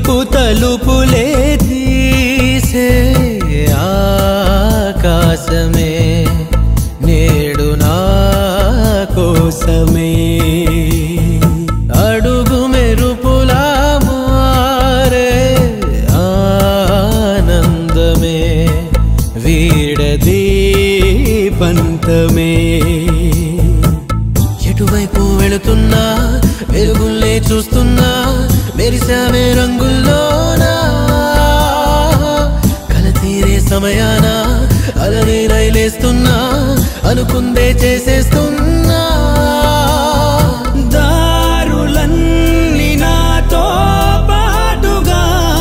గెలుపు తలుపులే తీసే ఆకాశమే నేడు నా కోసమే అడుగు మెరుపులా మారే ఆనందమే వీడది పంతమే ఎటువైపు వెళుతున్నా వెలుగుల్లే చూస్తున్నా మెరిసామే రంగుల్లోనా కల తీరే సమయాన అలనే రైలేస్తున్నా అనుకుందే చేసేస్తున్నా దారులన్నీ నాతో పాటుగా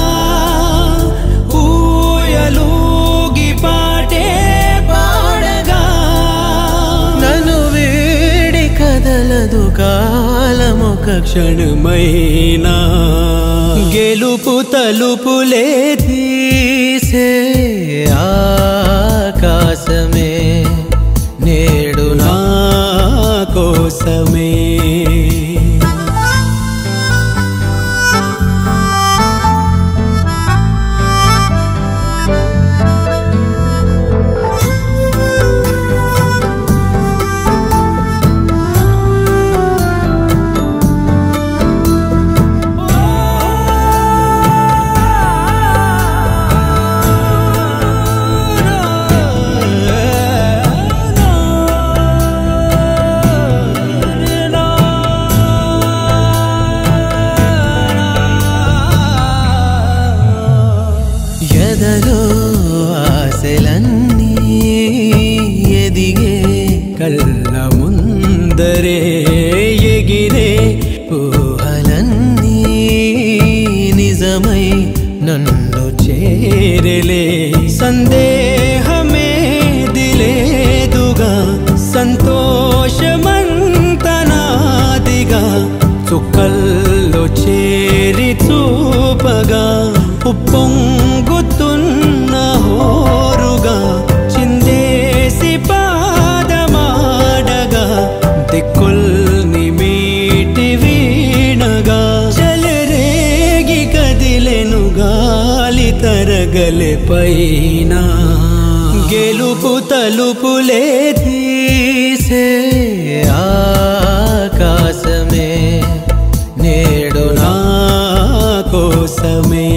ఊయలూగి పాటే పాడగా నన్ను వీడి కదలదు కాలమొక క్షణమైనా గెలుపు తలుపులే తీసే ఆకాశమే నేడు నా కోసమే ఎదలో ఆశలన్నీ ఎదిగే కళ్ళ ముందరే ఎగిరే ఊహలన్నీ నిజమై నన్ను చేరలే సందేహమే దిలేదుగా సంతోషమంత నాదిగా చుక్కల్లో చేరి చూపగా ఉప్పొంగుతున్న హోరుగా చిందేసి పాదమాడగా దిక్కుల్ని మీటి వీణగా చెలరేగి కదిలెను గాలి తరగలే పైన గెలుపు తలుపులే తీసే ఆకాశమే నేడు నా కోసమే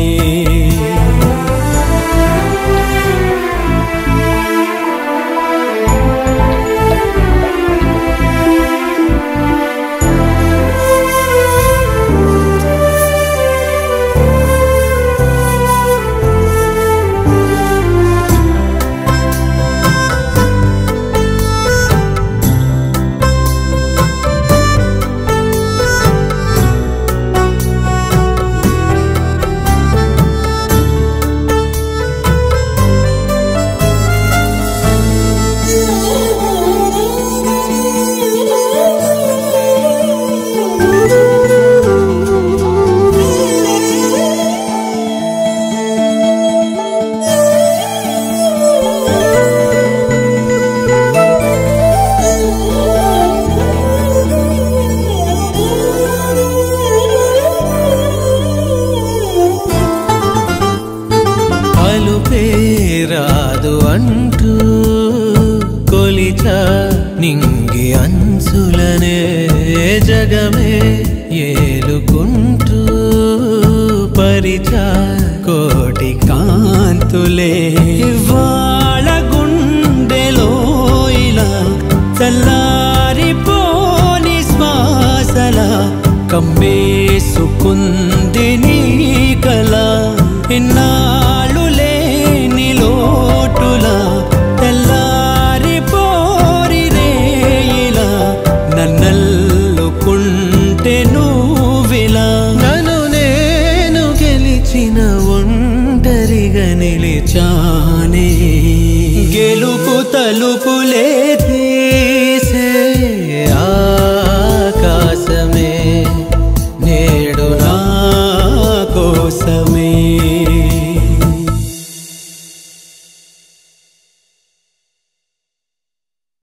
రాదు అంటూ కొలిచా నింగి అంచులనే జగమే ఏలుకుంటూ పరిచా కోటి కాంతులే వాళ్ళ గుండెలో ఇలా చల్లారిపోని శ్వాసల కమ్మేసుకుంది నీ కల ఇన్నాళ్ళు లేని లోటులా తెల్లారి పోరి రేయిలా నన్నల్లుకుంటే నువ్విలా నన్ను నేను గెలిచిన ఒంటరిగా నిలిచానే గెలుపు తలుపులే తీసే ఆకాశమే నేడు నా కోసమే